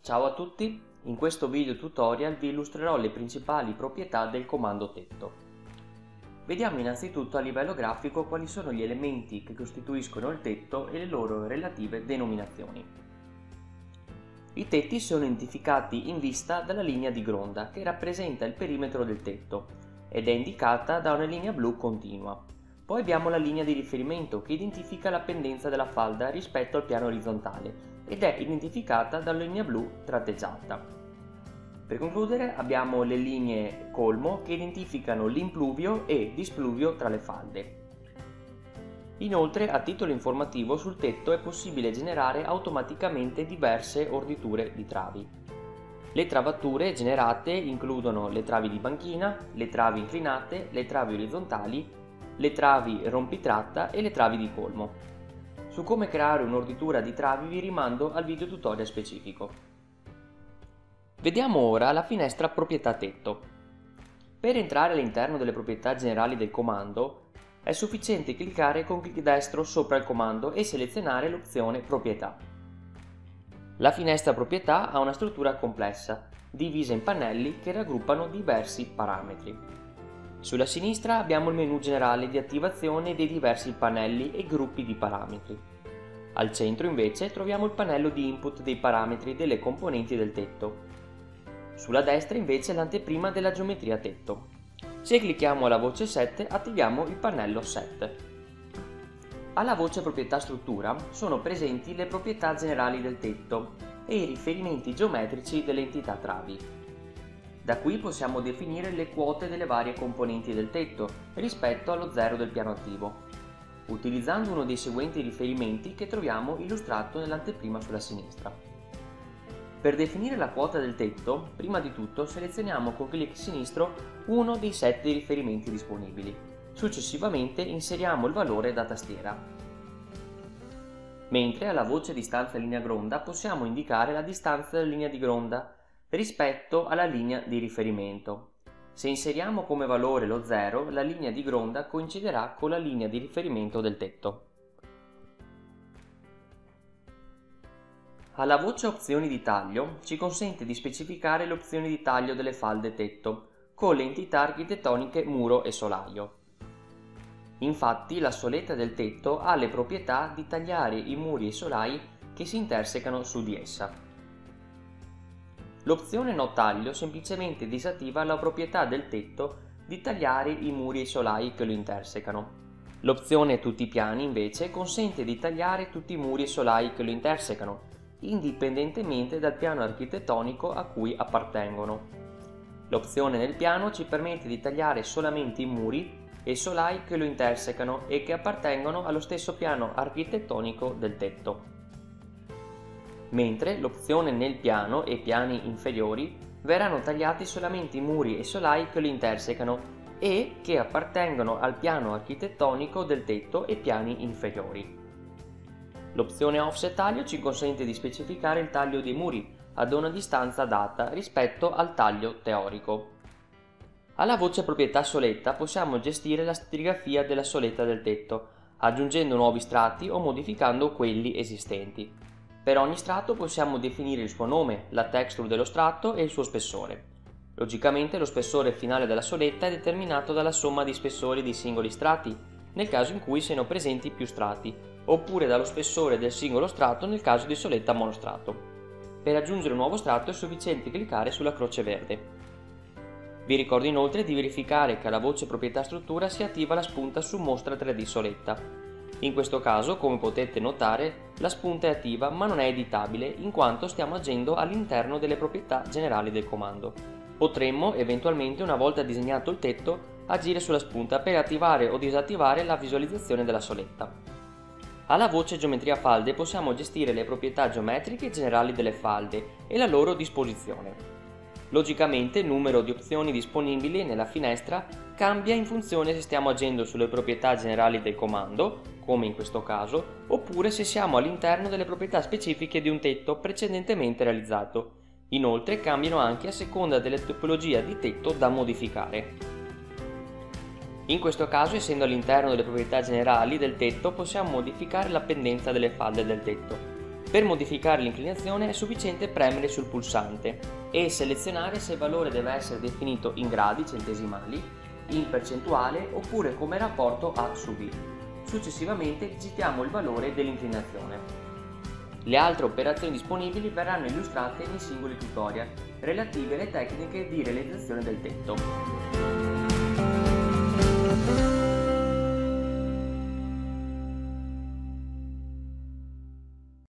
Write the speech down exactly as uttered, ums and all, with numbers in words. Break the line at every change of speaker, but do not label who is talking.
Ciao a tutti, in questo video tutorial vi illustrerò le principali proprietà del comando tetto. Vediamo innanzitutto a livello grafico quali sono gli elementi che costituiscono il tetto e le loro relative denominazioni. I tetti sono identificati in vista dalla linea di gronda che rappresenta il perimetro del tetto ed è indicata da una linea blu continua. Poi abbiamo la linea di riferimento che identifica la pendenza della falda rispetto al piano orizzontale ed è identificata dalla linea blu tratteggiata. Per concludere abbiamo le linee colmo che identificano l'impluvio e displuvio tra le falde. Inoltre, a titolo informativo, sul tetto è possibile generare automaticamente diverse orditure di travi. Le travature generate includono le travi di banchina, le travi inclinate, le travi orizzontali, le travi rompitratta e le travi di colmo. Su come creare un'orditura di travi vi rimando al video tutorial specifico. Vediamo ora la finestra proprietà tetto. Per entrare all'interno delle proprietà generali del comando è sufficiente cliccare con clic destro sopra il comando e selezionare l'opzione proprietà. La finestra proprietà ha una struttura complessa, divisa in pannelli che raggruppano diversi parametri. Sulla sinistra abbiamo il menu generale di attivazione dei diversi pannelli e gruppi di parametri. Al centro invece troviamo il pannello di input dei parametri delle componenti del tetto. Sulla destra invece l'anteprima della geometria tetto. Se clicchiamo alla voce Set attiviamo il pannello Set. Alla voce proprietà struttura sono presenti le proprietà generali del tetto e i riferimenti geometrici delle entità travi. Da qui possiamo definire le quote delle varie componenti del tetto rispetto allo zero del piano attivo, utilizzando uno dei seguenti riferimenti che troviamo illustrato nell'anteprima sulla sinistra. Per definire la quota del tetto, prima di tutto selezioniamo con clic sinistro uno dei sette riferimenti disponibili. Successivamente inseriamo il valore da tastiera. Mentre alla voce distanza linea gronda possiamo indicare la distanza della linea di gronda rispetto alla linea di riferimento. Se inseriamo come valore lo zero, la linea di gronda coinciderà con la linea di riferimento del tetto. Alla voce opzioni di taglio ci consente di specificare le opzioni di taglio delle falde tetto con le entità architettoniche muro e solaio. Infatti la soletta del tetto ha le proprietà di tagliare i muri e i solai che si intersecano su di essa. L'opzione no taglio semplicemente disattiva la proprietà del tetto di tagliare i muri e i solai che lo intersecano. L'opzione tutti i piani invece consente di tagliare tutti i muri e i solai che lo intersecano, indipendentemente dal piano architettonico a cui appartengono. L'opzione nel piano ci permette di tagliare solamente i muri e i solai che lo intersecano e che appartengono allo stesso piano architettonico del tetto. Mentre l'opzione nel piano e piani inferiori verranno tagliati solamente i muri e solai che lo intersecano e che appartengono al piano architettonico del tetto e piani inferiori. L'opzione offset taglio ci consente di specificare il taglio dei muri ad una distanza data rispetto al taglio teorico. Alla voce proprietà soletta possiamo gestire la serigrafia della soletta del tetto, aggiungendo nuovi strati o modificando quelli esistenti. Per ogni strato possiamo definire il suo nome, la texture dello strato e il suo spessore. Logicamente lo spessore finale della soletta è determinato dalla somma di spessori dei singoli strati, nel caso in cui siano presenti più strati, oppure dallo spessore del singolo strato nel caso di soletta monostrato. Per aggiungere un nuovo strato è sufficiente cliccare sulla croce verde. Vi ricordo inoltre di verificare che alla voce proprietà struttura si attiva la spunta su mostra tre D soletta. In questo caso, come potete notare, la spunta è attiva ma non è editabile in quanto stiamo agendo all'interno delle proprietà generali del comando. Potremmo, eventualmente, una volta disegnato il tetto, agire sulla spunta per attivare o disattivare la visualizzazione della soletta. Alla voce geometria falde possiamo gestire le proprietà geometriche generali delle falde e la loro disposizione. Logicamente il numero di opzioni disponibili nella finestra cambia in funzione se stiamo agendo sulle proprietà generali del comando, come in questo caso, oppure se siamo all'interno delle proprietà specifiche di un tetto precedentemente realizzato. Inoltre cambiano anche a seconda della tipologia di tetto da modificare. In questo caso, essendo all'interno delle proprietà generali del tetto, possiamo modificare la pendenza delle falde del tetto. Per modificare l'inclinazione è sufficiente premere sul pulsante e selezionare se il valore deve essere definito in gradi centesimali, in percentuale oppure come rapporto A su B. Successivamente digitiamo il valore dell'inclinazione. Le altre operazioni disponibili verranno illustrate nei singoli tutorial relativi alle tecniche di realizzazione del tetto.